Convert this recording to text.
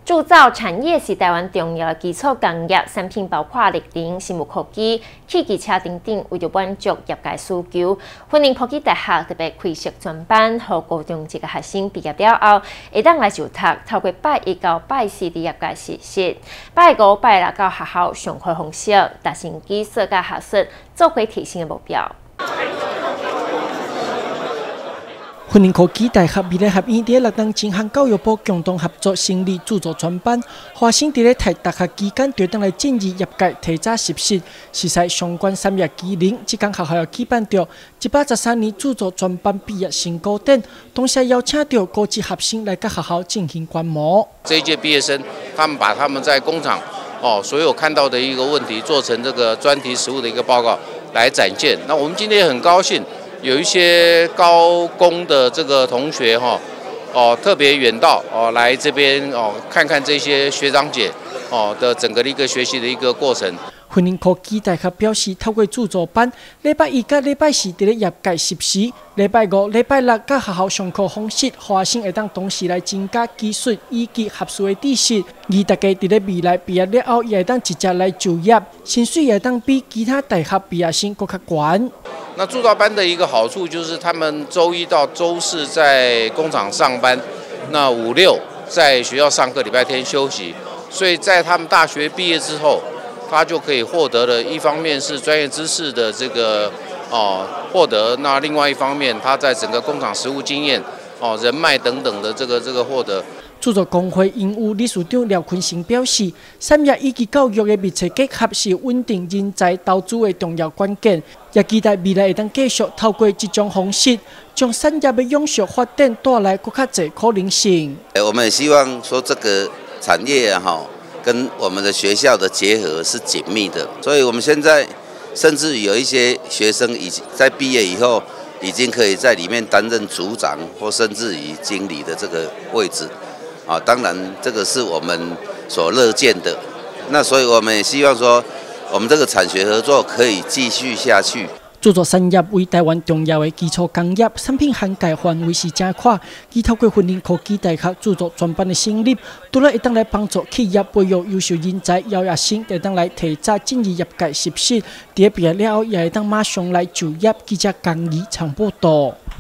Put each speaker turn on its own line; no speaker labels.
铸造产业是台湾重要的基础工业，产品包括立林、生物科技、汽机车等等。为着满足业界需求，云林科技大学特别开设专班，予高中一个学生毕业了后，会当来就读，透过拜一到拜四伫业界实习，拜五、拜六到学校上课方式，达成技术甲学术做回提升的目标。
云林科技大学未来学院伫6当前和教育部共同合作成立著作专班，学生伫咧读大学期间，就当来进入业界提早实习。实在相关产业技能，即间学校要举办着113年著作专班毕业成果展，同时邀请到高级学生来甲学校进行观摩。
这一届毕业生，他们把他们在工厂所有看到的一个问题，做成这个专题实务的一个报告来展现。那我们今天也很高兴。 有一些高工的这个同学特别远道来这边看看这些学长姐的整个的一个学习的一个过程。
云林科技大学表示，透过著作班，礼拜一到礼拜四伫咧业界实习，礼拜五、礼拜六甲学校上课方式，学生会当同时来增加技术以及学术的知识。而大家伫咧未来毕业了后，也会当直接来就业，薪水也会当比其他大学毕业生更较悬。
那铸造班的一个好处就是，他们周一到周四在工厂上班，那5、6在学校上课，礼拜天休息。所以在他们大学毕业之后，他就可以获得了一方面是专业知识的这个获得，那另外一方面他在整个工厂实务经验、人脉等等的这个获得。
著作工会营务理事长廖坤成表示，产业以及教育的密切结合是稳定人才投资的重要关键，也期待未来会当继续透过这种方式，将产业的永续发展带来更较侪可能性。
我们也希望说这个产业跟我们的学校的结合是紧密的，所以我们现在甚至有一些学生已经在毕业以后，已经可以在里面担任组长或甚至于经理的这个位置。 当然，这个是我们所乐见的。那所以，我们也希望说，我们这个产学合作可以继续下去。
著作产业为台湾重要的基础工业，产品涵盖范围是真宽。而透过云林科技大学著作专班的成立，除了会当来帮助企业培育优秀人才，邀学生会当来提早进入业界实习，伫毕业了后也会当马上来就业。记者江怡长报道。